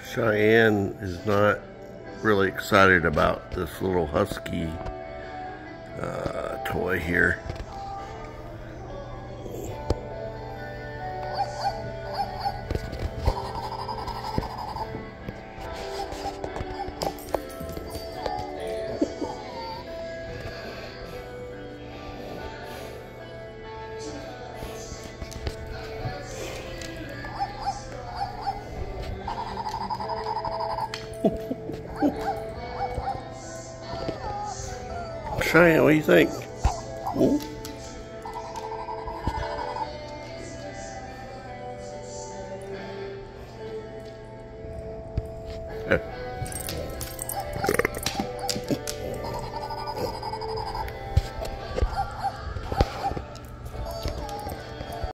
Cheyenne is not really excited about this little Husky toy here. Cheyenne, what do you think? Ooh.